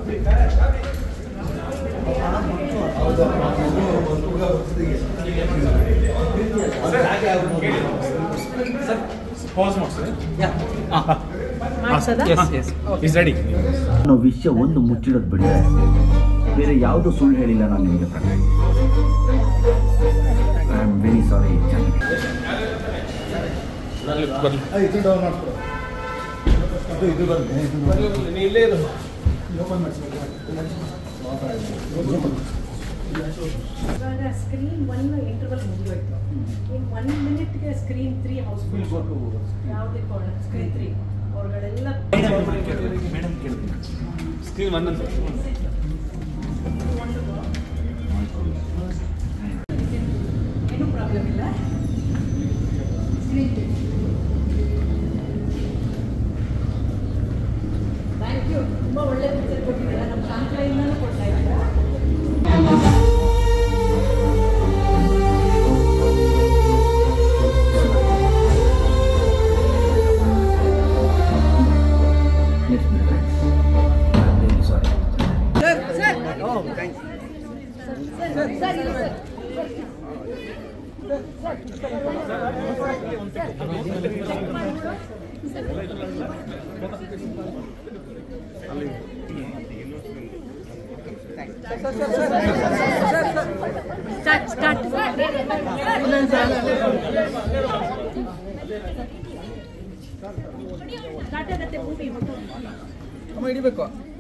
ವಿಷಯ ಒಂದು ಮುಚ್ಚಿಡೋದು ಬಿಟ್ಟರೆ ಬೇರೆ ಯಾವುದು ಸುಳ್ಳು ಹೇಳಿಲ್ಲ ನಾನು ನಿಮಗೆ Prakash. I am very sorry. Screen 1 interval ಮುಗಿದೋಯ್ತು. ಇನ್ನು 1 ಮಿನಿಟ್ಗೆ ಸ್ಕ್ರೀನ್ 3 ಹೌಸ್ಫುಲ್ ಯಾವುದೇ ಸ್ಕ್ರೀನ್ 3 ಅವ್ರಗಳೆಲ್ಲ ಸ್ಕ್ರೀನ್ 1 ಅಂತ ಏನೂ ಪ್ರಾಬ್ಲಮ್ ಇಲ್ಲ. Screen 3 thank you. ತುಂಬ ಒಳ್ಳೆ ಪಿಕ್ಚರ್ ಕೊಟ್ಟಿದ್ದೀರಾ. ನಮ್ಮ ಶಾಂತರಾಯಿಂದನೂ ಕೊಡ್ತಾ ಇದ್ದೀರಾ. ಹಿಡಿಬೇಕು.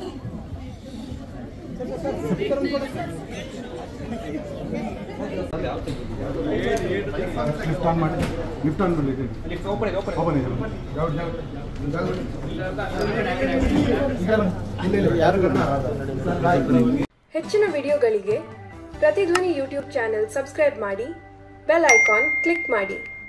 ಹೆಚ್ಚಿನ ವಿಡಿಯೋಗಳಿಗೆ ಪ್ರತಿಧ್ವನಿ ಯೂಟ್ಯೂಬ್ ಚಾನೆಲ್ ಸಬ್ಸ್ಕ್ರೈಬ್ ಮಾಡಿ, ಬೆಲ್ ಐಕಾನ್ ಕ್ಲಿಕ್ ಮಾಡಿ.